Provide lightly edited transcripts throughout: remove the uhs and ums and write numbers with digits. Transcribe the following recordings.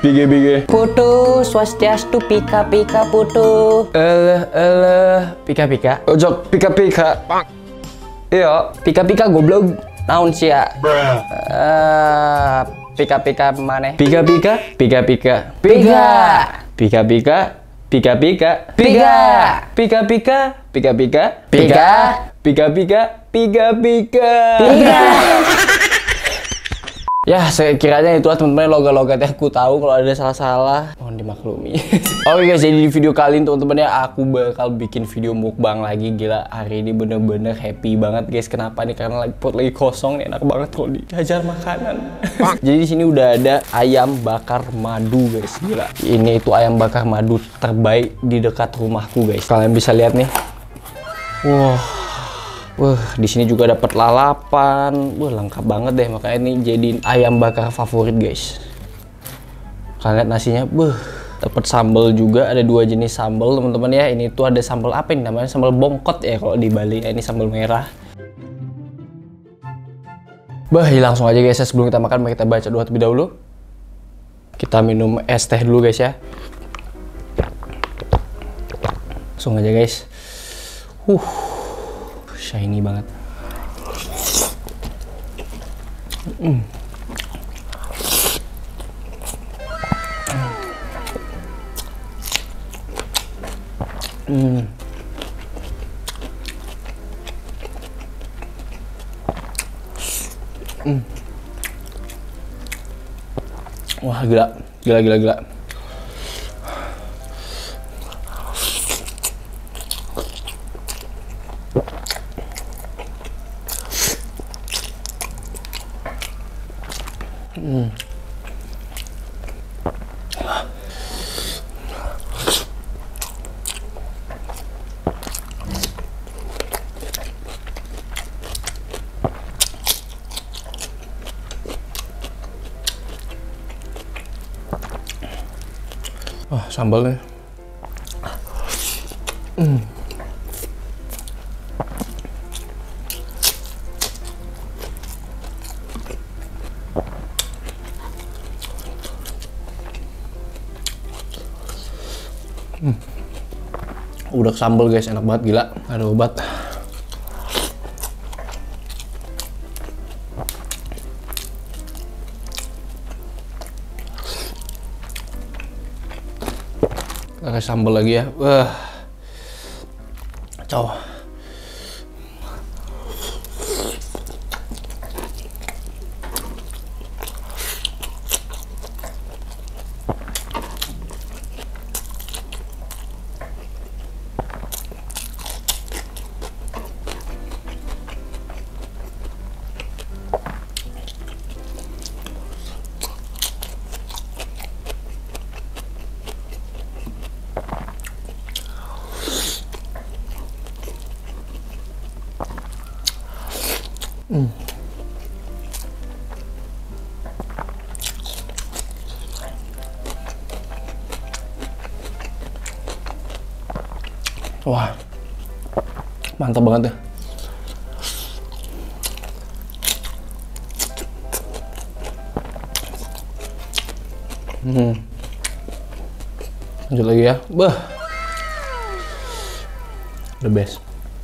Bige. Putu swastiastu pika putu. Pika. Ojok pika. Iya. Pika goblok. Naon sih ya? Pika maneh. Pika. Ya, sekiranya itu teman-teman logat-logatnya aku tahu kalau ada salah-salah, mohon dimaklumi. Oke guys, jadi di video kali ini teman-teman ya aku bakal bikin video mukbang lagi. Gila, hari ini bener-bener happy banget guys. Kenapa nih? Karena perut lagi kosong nih, enak banget kalau dihajar makanan. Jadi di sini udah ada ayam bakar madu guys. Gila, ini itu ayam bakar madu terbaik di dekat rumahku guys. Kalian bisa lihat nih. Wah, di sini juga dapat lalapan. Wah, lengkap banget deh. Makanya ini jadi ayam bakar favorit, guys. Kalian lihat nasinya, dapat sambal juga. Ada 2 jenis sambal, teman-teman ya. Ini tuh ada sambal apa ini namanya? Sambal bongkot ya kalau di Bali. Ini sambal merah. Langsung aja guys. Sebelum kita makan, mari kita baca doa terlebih dahulu. Kita minum es teh dulu guys ya. Langsung aja guys. Shiny banget. Wah, gila. Wah, sambalnya. Udah sambal guys, enak banget gila. Ada obat. Pakai sambal lagi ya. Cow. Wah, mantap banget ya. Lanjut lagi ya. The best.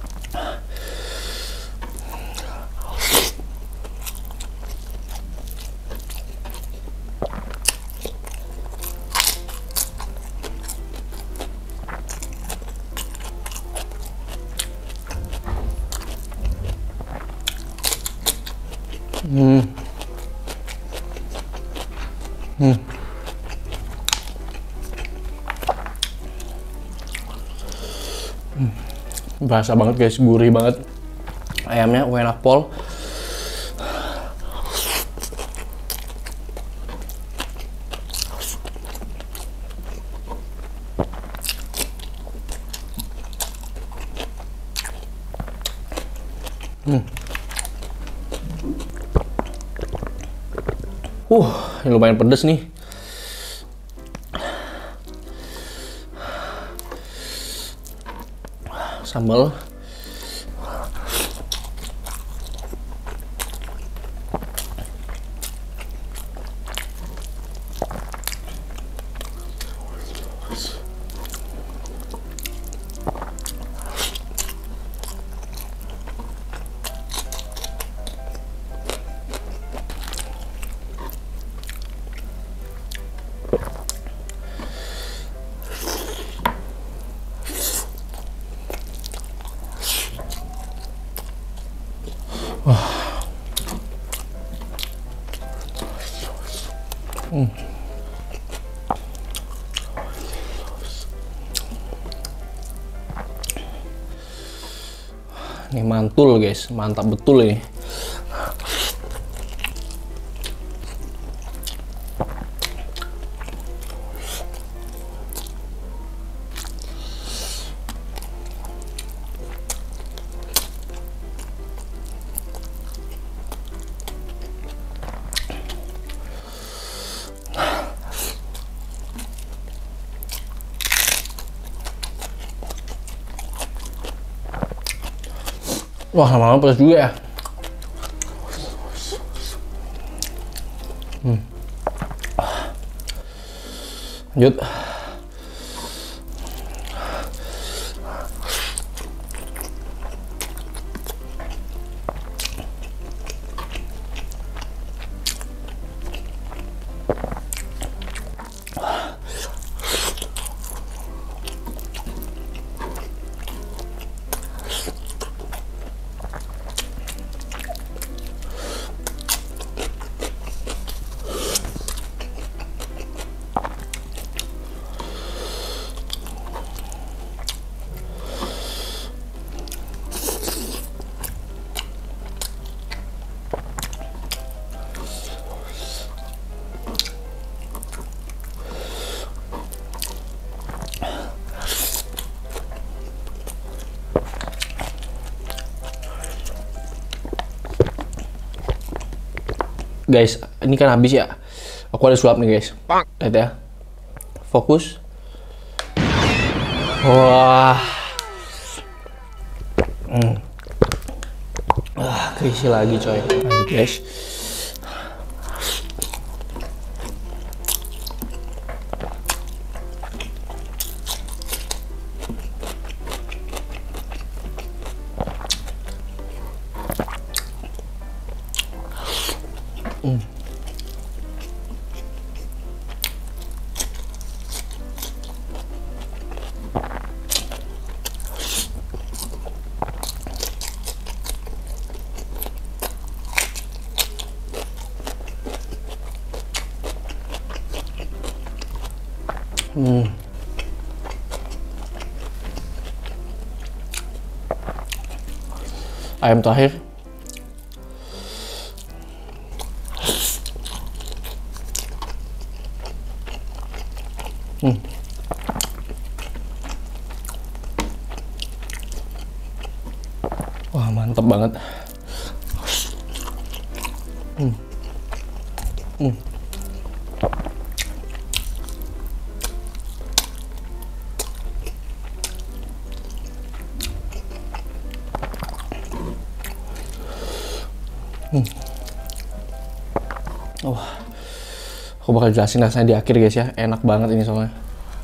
Berasa banget guys, gurih banget. Ayamnya enak pol. Ini lumayan pedes nih. Sambal. Ini mantul guys, mantap betul ini. Wah, lama-lama pedas juga ya. Lanjut. Guys, ini kan habis ya. Aku ada sulap nih guys. Lihat ya. Fokus. Wah. Keisi lagi coy. Lanjut guys. Ayam terakhir. Wah, mantap banget. Wah, aku bakal jelasin rasanya di akhir guys ya. Enak banget ini soalnya.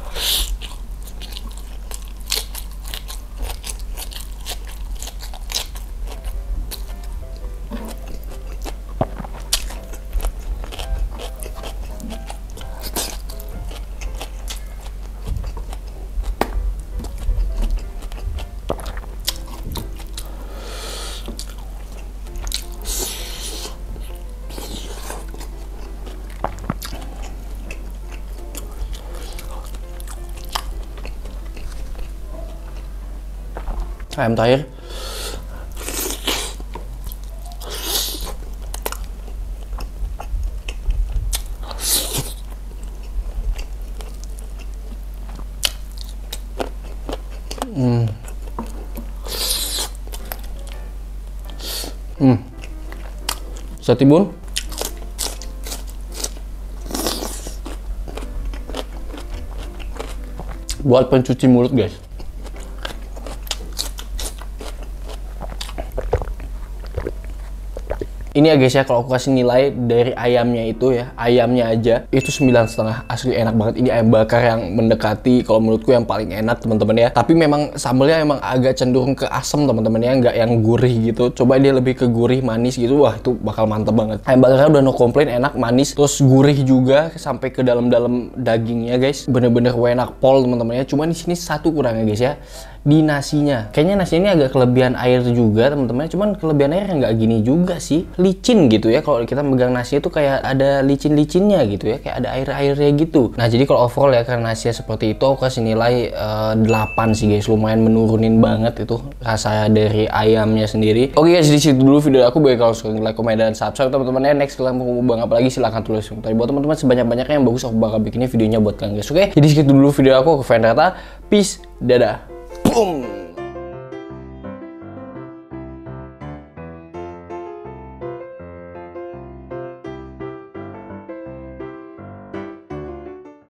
Ayam terakhir. Satimbun. Buat pencuci mulut guys. Ini ya guys ya, kalau aku kasih nilai dari ayamnya itu ya, ayamnya aja itu 9,5. Asli enak banget. Ini ayam bakar yang mendekati kalau menurutku yang paling enak teman-teman ya. Tapi memang sambelnya emang agak cenderung ke asam teman-teman ya, nggak yang gurih gitu. Coba dia lebih ke gurih manis gitu, wah itu bakal mantep banget. Ayam bakarnya udah no komplain, enak, manis, terus gurih juga sampai ke dalam-dalam dagingnya guys. Bener-bener enak pol teman-teman ya. Cuma di sini satu kurangnya guys ya, di nasinya. Kayaknya nasi ini agak kelebihan air juga teman-teman, cuman kelebihan airnya nggak gini juga sih, licin gitu ya. Kalau kita megang nasi itu kayak ada licin-licinnya gitu ya, kayak ada air-airnya gitu. Nah jadi kalau overall ya, karena nasinya seperti itu, aku kasih nilai 8 sih guys. Lumayan menurunin banget itu rasa dari ayamnya sendiri. Oke guys, di situ dulu video aku. Bagi kalau suka, like, komen, dan subscribe teman-teman ya. Next kalian mau bang apa lagi silahkan tulis komentar. Buat teman-teman sebanyak-banyaknya yang bagus, aku bakal bikinnya videonya buat kalian guys. Oke, jadi segitu dulu video aku. Vendetta, peace, dadah, boom.